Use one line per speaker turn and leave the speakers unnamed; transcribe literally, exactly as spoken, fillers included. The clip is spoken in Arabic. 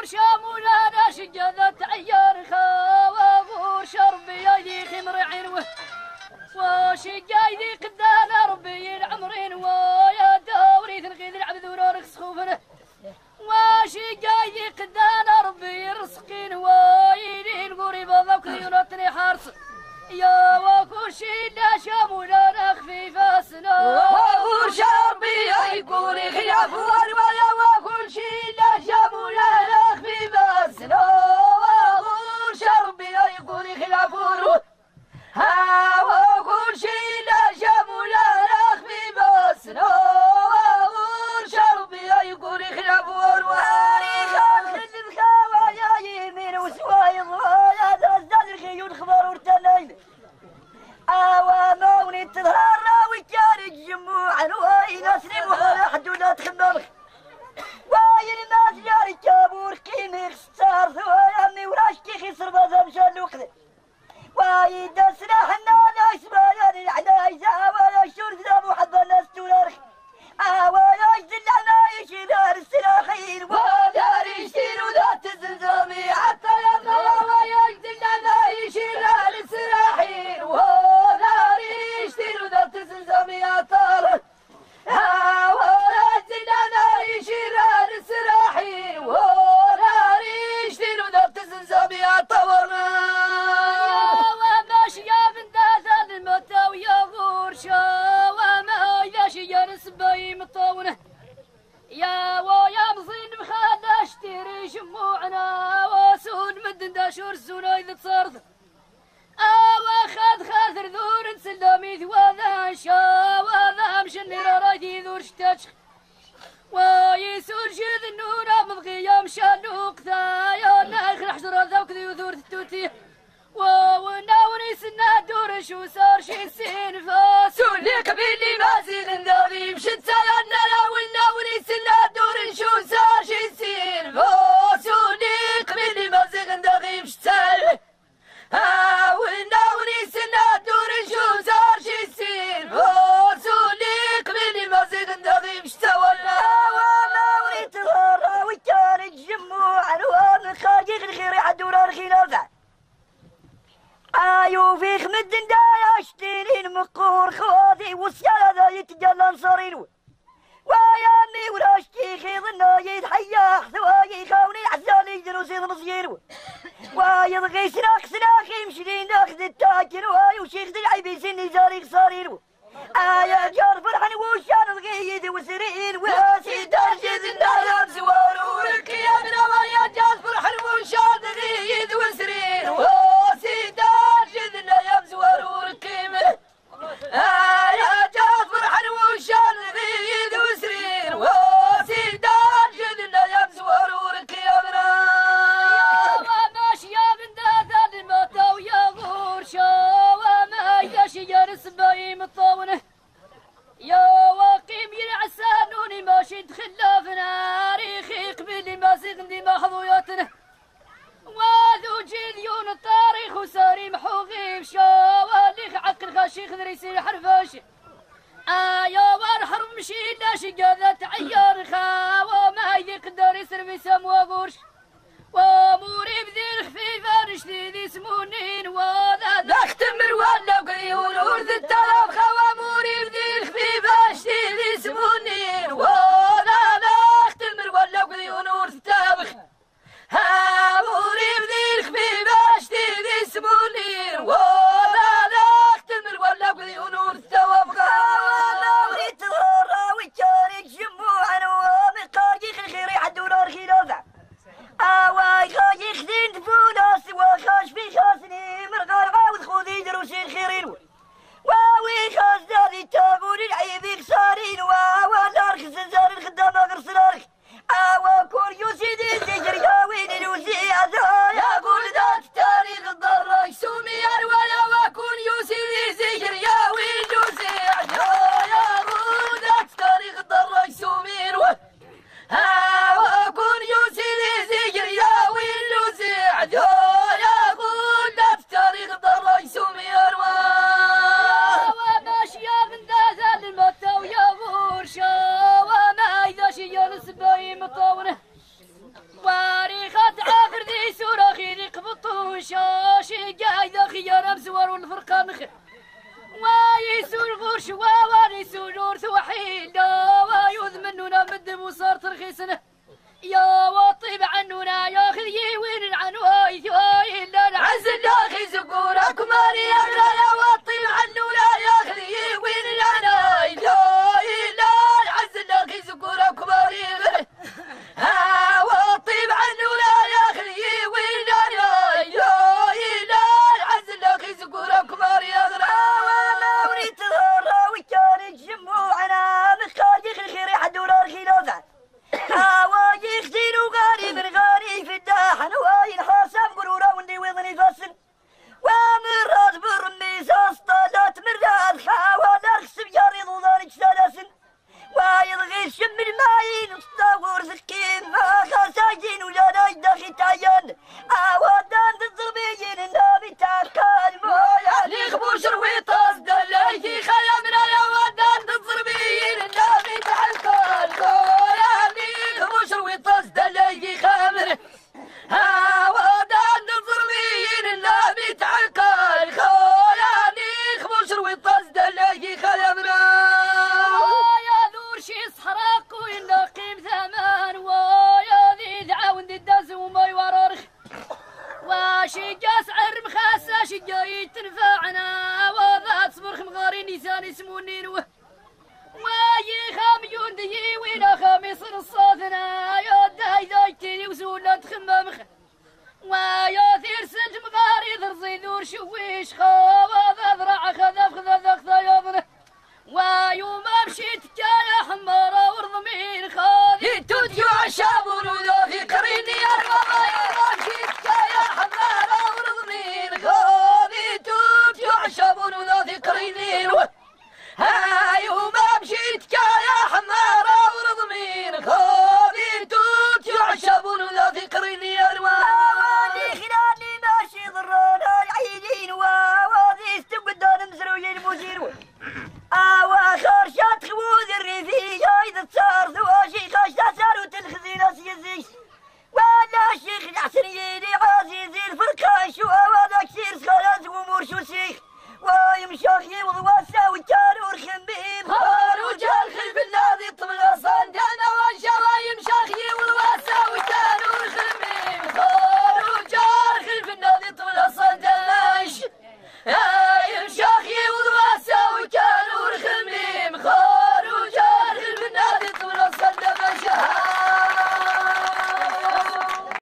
غور شامونا ناش جذت عيار خاوة غور شربي يدي خمر عنوه وشجاي ذي قدانا ربي العمرين ويا دوري تنقيد العبد ورورك سخوفنا وشجاي ذي قدانا ربي رزقين ويدين قريب ضوك ينطني حارس يا وكوشي لا شامونا نخفي فاسنا
وغور شربي يقول خلاف ويا وكوشي لا شامونا نخفي فاسنا وغور شربي يقول خلاف ها وكل شيء لا شامونا نخفي باسنا وغور شربي يقول خلاف ورواري خالد الخوايا يمين وسوايض ويا تزداد الخيول خبر ورتنين اواموني تظهر وكان الجموع الواي نسلم ولا حدودات خمامك واي الناس جاري كابور قيمي خسار ثواني وراشكي خسر بازا مشان وقت وايد سلاحنا ناس بيان العنايزة ولا شرد ابو حب الناس تنرخ ولا يجدلنا يشير السلاحين ولا يشير وذات الزلزامي حتى يما ولا يجدلنا يشير السلاحين ولا يشير وذات الزلزامي اطار ولا يجدلنا يشير السلاحين ولا يشير وذات الزلزامي اطار
يا بنت هذا الموتى ويا غور شاوما يا شيا نسبي مطونه يا ويا مصين بخال اشتري شموعنا وسود مدن داشور سونا اذا تصرد اوا خذ خاثر ذور سلامي ذواذا شاوذا مشني رايدي ذور شتاتش ويسور جذ النور مضغيا مشانوق ثايا ناخر حجر ذوك ذي ذور التوتي وناوني سنا دور شو صار شي سين فاسو
ليك بيلي مازين ناوي مشت سالنا وناوني سنا دور شو صار شي سين فاسو ليك بيلي مازين ناوي مشت سال ها وناوني سنا دور شو صار شي سين فاسو ليك بيلي مازين ناوي مشت ولا وناوني تظهر وكان الجموع الوان خارج الخير حدور الخلافه ايو في خمد دايا اشترين مقور خوذي وسيالة ذا يتجلى نصارين ويامي وراشتي خيض النايد حياح ثواي خاوني عزالي جنوسي مصير ويضغي سناخ سناخي مشرين ناخذ التاكر واي وشيخ العيبي سني زاري صارين ايا جار فرحان وشان الغيد وسرين واسي درجة النايا بزوار وركيا من يا جار فرحان وشان الغيد وسرين واسي درجة يا بزوار وركيمه يا جار فرحان وشان الغيد وسرين واسي درجة يا بزوار وركيمه
ماشي يا بنت هذا الموتى ويا غور شاوما يا شيا نسبي مطونه يا واقيم يلعسانوني ماشي تخلاف ناريخي قبل ما سيغني محظوياتنا وذو جيليون التاريخ وساري محوغي بشاواليخ عقل خاشي خذريسي حرفاش آيا والحرم مشي لاشي قاذت عيار خاوة ما يقدر يسر بسم وغورش وموري بذي الخفيفة رشدي ذي سمونين وذا
نختمر ولا قيون ورد التراب خوا موري بذي الخفيفة رشدي ذي سمونين وذا نختمر ولا قيون ورد التراب ها موري بذي الخفيفة رشدي ذي سمونين وذا نختمر ولا قيون ورد التراب خوا موري تظهر وكان الجموع ومن قايخ الخير يحدون الخلافة اواي خايخ ذين دفوناس وخاش في خاسني مرغار عاود خذي دروسي الخيرين واوي خاس
شواواني سجور ثوحيلا ويذمننا مدب وصار ترخيصنا يا وطيب عنونا يا خذي وين العنواي ثواي لا العز اللاخي زقورك ماني يا يا وطيب عنونا يا خذي وين العنواي ثواي لا العز اللاخي زقورك ماني ها وطيب عنونا يا خذي وين العنواي ثواي لا العز اللاخي زقورك ماني يا
وانا وريت الهرة وكان جموعنا مخاجخ الخير يحدونا الخلافة هواي خزين وغاري من غاري في الداحن واي الحاسب قرورة وندي ويضني فاسن ومرات برميس اسطالات مرات خاوان ارخص بجاري ضوضان اجسالاسن واي الغير شم الماين اسطاور ذكيم ما خاساجين ولا ناجدخي تعيان اوادان الضبيين النابي تاكال مويا
لي خبوش رويطاس دلايكي خيامنا يا ودان الضربيين النابي تاكال مويا لي خبوش رويطاس دلايكي خامر ها ودان الضربيين النابي تاكال خويا لي خبوش رويطاس دلايكي خيامنا ويا ذور شي صحراق وينقيم ثمان ويا ذي ذعاون ذي الداز وما يوررخ واشي جاس عرم خاسة شي جاي تنفعنا وذات صبرخ مغاري نيسان يسمونين وه واي خاميون ذي وين خاميص الصاثنا يا داي داي تيني وسولا تخمم خ ويا ثير سنج مغاري ذرزي ذور شويش خوا